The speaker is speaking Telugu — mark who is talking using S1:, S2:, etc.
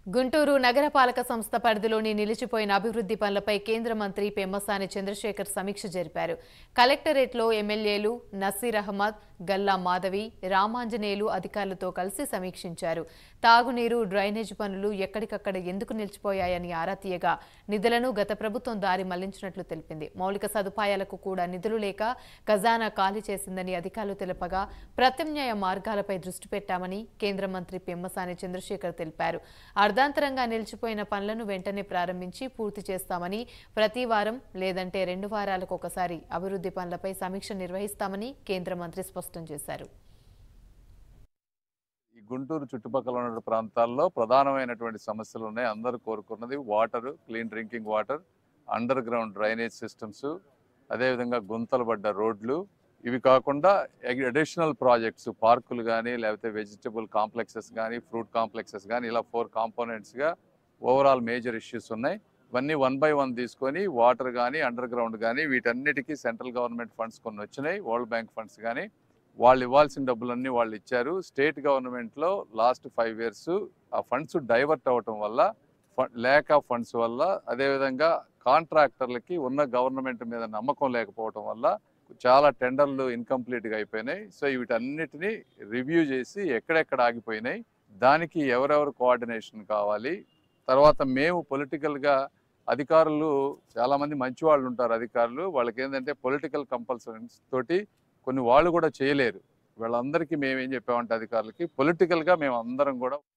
S1: గుంటూరు నగరపాలక సంస్థ పరిధిలోని నిలిచిపోయిన అభివృద్ధి పనులపై కేంద్ర మంత్రి పెమ్మసాని చంద్రశేఖర్ సమీక్ష జరిపారు. కలెక్టరేట్లో ఎమ్మెల్యేలు నసీర్ అహ్మద్, గల్లా మాధవి, రామాంజనేయులు అధికారులతో కలిసి సమీక్షించారు. తాగునీరు, డ్రైనేజ్ పనులు ఎక్కడికక్కడ ఎందుకు నిలిచిపోయాయని ఆరా తీయగా నిధులను గత ప్రభుత్వం దారి మళ్లించినట్లు తెలిపింది. మౌలిక సదుపాయాలకు కూడా నిధులు లేక ఖజానా ఖాళీ చేసిందని అధికారులు తెలపగా ప్రత్యామ్నాయ మార్గాలపై దృష్టి పెట్టామని కేంద్ర మంత్రి పెమ్మసాని చంద్రశేఖర్ తెలిపారు. అర్ధాంతరంగా నిలిచిపోయిన పనులను వెంటనే ప్రారంభించి పూర్తి చేస్తామని, ప్రతి వారం లేదంటే 2 వారాలకు ఒకసారి అభివృద్ధి పనులపై సమీక్ష నిర్వహిస్తామని కేంద్ర మంత్రి స్పష్టం చేశారు.
S2: ఈ గుంటూరు చుట్టుపక్కల ఉన్న ప్రాంతాల్లో ప్రధానమైనటువంటి సమస్యలు ఉన్నాయి. అందరూ కోరుకున్నది water, clean drinking water, underground drainage systems, అదేవిధంగా గుంతలు పడ్డ రోడ్లు. ఇవి కాకుండా అడిషనల్ ప్రాజెక్ట్స్, పార్కులు కానీ, లేకపోతే వెజిటబుల్ కాంప్లెక్సెస్ కానీ, ఫ్రూట్ కాంప్లెక్సెస్ కానీ, ఇలా 4 కాంపోనెంట్స్గా ఓవరాల్ మేజర్ ఇష్యూస్ ఉన్నాయి. ఇవన్నీ 1 by 1 తీసుకొని వాటర్ కానీ, అండర్ గ్రౌండ్ కానీ, వీటన్నిటికీ సెంట్రల్ గవర్నమెంట్ ఫండ్స్ కొన్ని వచ్చినాయి, వరల్డ్ బ్యాంక్ ఫండ్స్ కానీ. వాళ్ళు ఇవ్వాల్సిన డబ్బులన్నీ వాళ్ళు ఇచ్చారు. స్టేట్ గవర్నమెంట్లో లాస్ట్ 5 years ఆ ఫండ్స్ డైవర్ట్ అవ్వటం వల్ల, ల్యాక్ ఆఫ్ ఫండ్స్ వల్ల, అదేవిధంగా కాంట్రాక్టర్లకి ఉన్న గవర్నమెంట్ మీద నమ్మకం లేకపోవటం వల్ల చాలా టెండర్లు ఇన్కంప్లీట్గా అయిపోయినాయి. సో వీటన్నిటిని రివ్యూ చేసి ఎక్కడెక్కడ ఆగిపోయినాయి, దానికి ఎవరెవరు కోఆర్డినేషన్ కావాలి. తర్వాత మేము పొలిటికల్గా అధికారులు, చాలామంది మంచి వాళ్ళు ఉంటారు అధికారులు, వాళ్ళకి ఏంటంటే పొలిటికల్ కంపల్సరీస్ తోటి కొన్ని వాళ్ళు కూడా చేయలేరు. వీళ్ళందరికీ మేము ఏం చెప్పామంటే అధికారులకి పొలిటికల్గా మేము అందరం కూడా